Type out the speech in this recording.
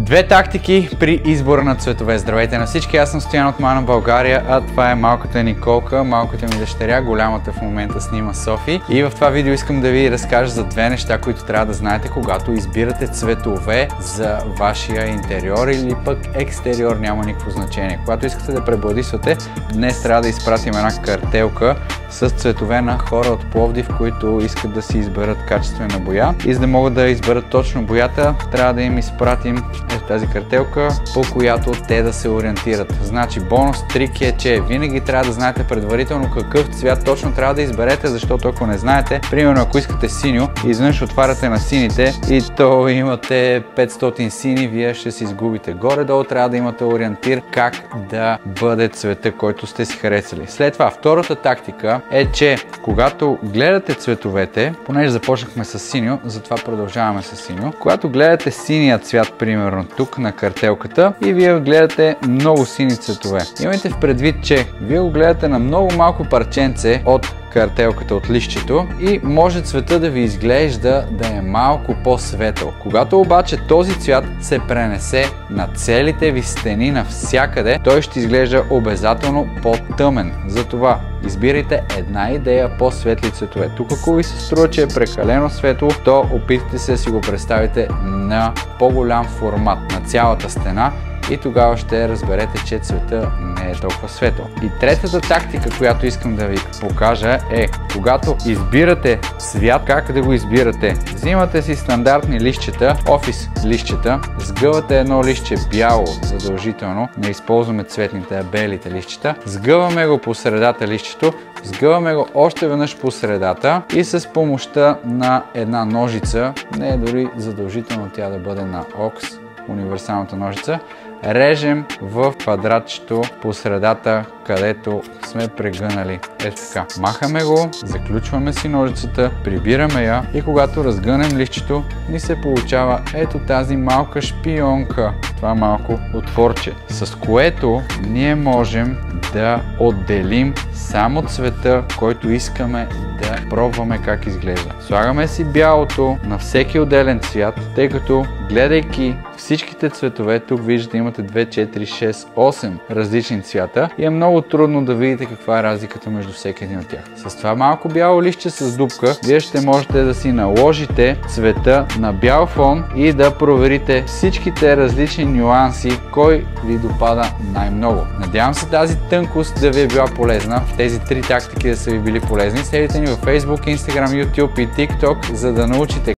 Две тактики при избора на цветове. Здравейте на всички, аз съм Стоян от Мана България, а това е малката Николка, малката ми дъщеря, голямата в момента снима Софи. И в това видео искам да ви разкажа за две неща, които трябва да знаете, когато избирате цветове за вашия интериор или пък екстериор, няма никакво значение. Когато искате да пребладисвате, днес трябва да изпратим една картелка с цветове на хора от Пловдив, които искат да си изберат качествена боя. И за да могат да изберат точно боята, трябва да им изпратим тази картелка, по която те да се ориентират. Значи бонус трик е, че винаги трябва да знаете предварително какъв цвят точно трябва да изберете, защото ако не знаете, примерно ако искате синьо, изведнъж отваряте на сините и то имате 500 сини, вие ще си изгубите. Горе-долу трябва да имате ориентир как да бъде цвета, който сте си харесали. След това, втората тактика е, че когато гледате цветовете, понеже започнахме с синьо, затова продължаваме с синьо. Когато гледате синия цвят, примерно тук на картелката, и вие гледате много сини цветове, имайте в предвид, че вие го гледате на много малко парченце от картелката, от листчето, и може цвета да ви изглежда да е малко по-светъл. Когато обаче този цвят се пренесе на целите ви стени навсякъде, той ще изглежда обязателно по-тъмен. Затова избирайте една идея по-светли цветове. Тук ако ви се струва, че е прекалено светло, то опитайте се да си го представите на по-голям формат на цялата стена и тогава ще разберете, че цвета не е толкова светъл. И третата тактика, която искам да ви покажа, е когато избирате цвят, как да го избирате. Взимате си стандартни листчета, офис листчета, сгъвате едно листче бяло задължително, не използваме цветните, а белите листчета, сгъваме го по средата листчето, сгъваме го още веднъж по средата и с помощта на една ножица, не е дори задължително тя да бъде на окс, универсалната ножица, режем в квадратчето по средата, където сме прегънали. Ето така. Махаме го, заключваме си ножицата, прибираме я и когато разгънем листчето, ни се получава ето тази малка шпионка, това малко отворче, с което ние можем да отделим само цвета, който искаме да пробваме как изглежда. Слагаме си бялото на всеки отделен цвят, тъй като гледайки всичките цветове, тук виждате имате 2, 4, 6, 8 различни цвята и е много трудно да видите каква е разликата между всеки един от тях. С това малко бяло листче с дупка, вие ще можете да си наложите цвета на бял фон и да проверите всичките различни нюанси, кой ви допада най-много. Надявам се тази тънкост да ви е била полезна, тези три тактики да са ви били полезни. Следите ни във Facebook, Instagram, YouTube и TikTok, за да научите